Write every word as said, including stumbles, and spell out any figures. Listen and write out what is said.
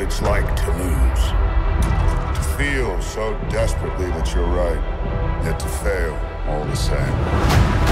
it's like to lose. To feel so desperately that you're right, yet to fail all the same.